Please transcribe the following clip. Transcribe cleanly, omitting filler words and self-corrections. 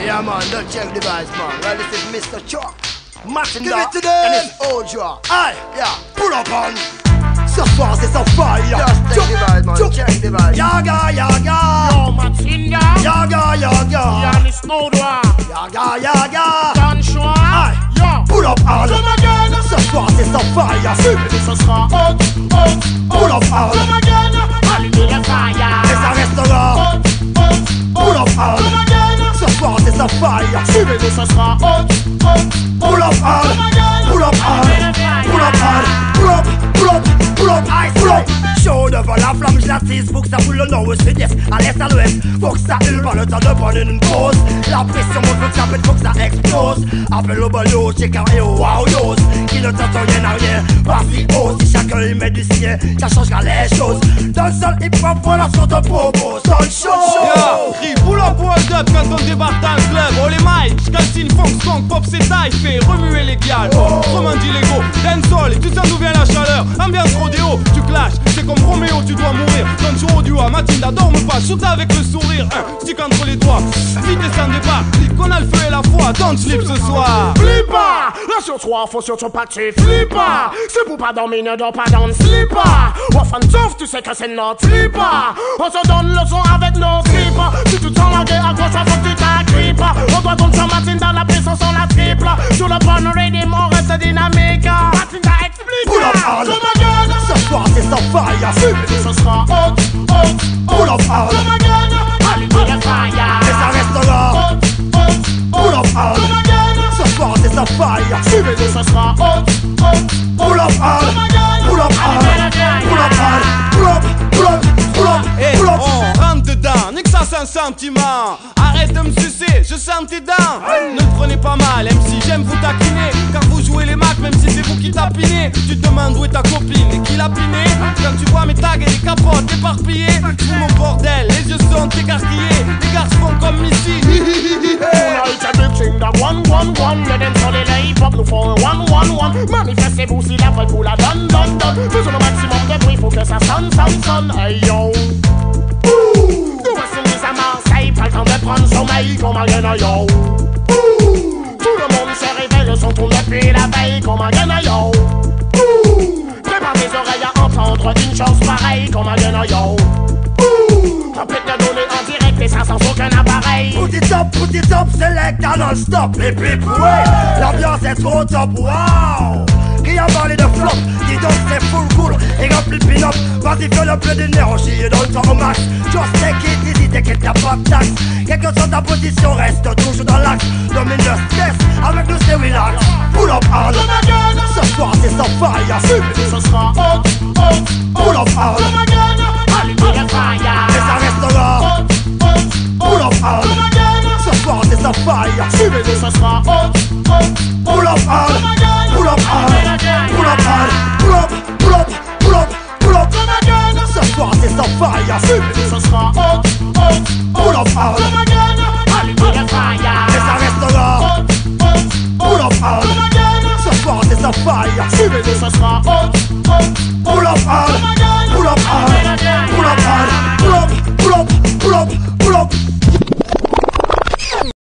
Yeah man, don't check the vibes man. Well, this is Mr. Choa Matinda Give it to Yaniss them. Odua. Aye, yeah, pull up on. Ce soir c'est sans faille. Just check the vibes man, check the vibes. Yaga, yaga. Yo, Matinda Yaga, yaga. Yaniss Odua. Yaga, yaga. Don Choa. Aye, Yo, pull up on. come again. Ce soir c'est sans faille. Ce sera hot, hot, Pull up on. come again. Allumer le Et fire. ça restera. Hot, hot, Pull up come on. again. Ce soir c'est sans faille. Suivez-nous, ce sera hot, hot, Pull up on. come again. Pull up on. Pull up on. Pull up, pull up, pull up, pull up. Chaud devant la flamme, je l'attise. Faut que ça roule au nord, au sud-est, à l'est, à l'ouest. Faut que ça hurle, pas le temps de prendre une pause. La pression monte, faut que ça pète, faut que ça explose. Appelle au ballot, check out, yo, wow, yo. Qui ne t'entend rien à rien, vas-y, ose. Si chacun y met du sien, ça changera les choses. Dans le sol hip-hop, voilà ce qu'on te propose. Dans le show. Yo, crie pull up ou hold up quand on débarque dans le club. Oh les mics, calcine, funk, skunk, pop, c'est taille, fait remuer les gals. Autrement dit les go, dancehall, et tu sais d'où vient la chaleur. Ambiance rodéo, tu clashes, c'est comme Roméo, tu dois mourir. Donne Choa Odua, Matinda, dorme pas, shoot avec le sourire. Stick entre les doigts, vite et sans départ. Clique qu'on a le feu et la foi, don't sleep ce soir. Flippe pas, là sur toi, faut surtout pas que tu flippes pas. C'est pour pas dormir, ne dors pas dans le slip pas. Waf and tough, tu sais que c'est notre slip pas. On se donne le son avec nos slips. Si tu te sens largué, accroche-toi, faut que tu t'agrippes. On doit tomber sur Matinda, la puissance on la triple. Sur le bon rythme, on reste dynamique. Matinda explique. Pull up on. Come again. Ce soir c'est sans faille. Ce sera hot, hot, Pull up on. come again. Allumer le fire. Et ça restera. Hot, hot, Pull up on. come again. Ce soir c'est sans faille. Suivez-nous, ce sera hot, hot, Pull up on. Pull up on. Pull up on. Pull up, pull up, pull up, Et pull up. on rentre dedans, nique ça c'est un sentiment. Arrête de me sucer, je sens tes dents. Ne le prenez pas mal, même si j'aime vous taquiner. Car vous jouez les macs, même si c'est vous qui tapinez. Tu te demandes où est ta copine et qui l'a piné. Quand tu vois mes tags et les capotes éparpillées, sous mon bordel, les yeux sont écarquillés. Les garçons font comme ici. Tonight a big thing that one. Le dancehall et le hip-hop nous font un one. Manifestez-vous si la vraie vous la donne. Faisons le maximum de bruit, faut que ça sonne. Hey yo. Nous voici mis à Marseille, pas le temps de prendre sommeil comme un gain yo. Tout le monde se réveille, le son tourne depuis la veille comme un gain yo. Prépare tes oreilles à entendre une chose pareille comme un gain yo. On peut te donner en direct et ça sans aucun appareil. Put it up, select and non-stop. Et puis ouais, l'ambiance est trop top, wow. Qui a parlé de flop, dis donc c'est full cool. Et rempli le pin-up, vas-y fais le plein d'énergie et dans le temps au max. Just take it easy, t'inquiète y'a pas de taxe. Quelle que soit ta position, reste toujours dans l'axe. Domine le stress, avec nous c'est relax. Pull up on. Ce soir c'est sans faille. Ce sera hot, Pull up on. come again. Allumer le fire. Et ça restera. Hot, Pull up on. come again. Ce soir c'est sans faille. Suivez-nous, ce sera hot, Pull up on. come again. Pull up on. Pull up on. Pull up, pull up, pull up, pull up. Come again. Ce soir c'est sans faille. Suivez-nous, ce sera hot, Pull up on. come again. Allumer le fire. Et ça restera. Hot, Pull up on. come again. Ce soir c'est sans faille. Suivez-nous, ce sera hot, Pull up on. come again. Pull up on. Pull up on. Pull up, pull up, pull up, pull up.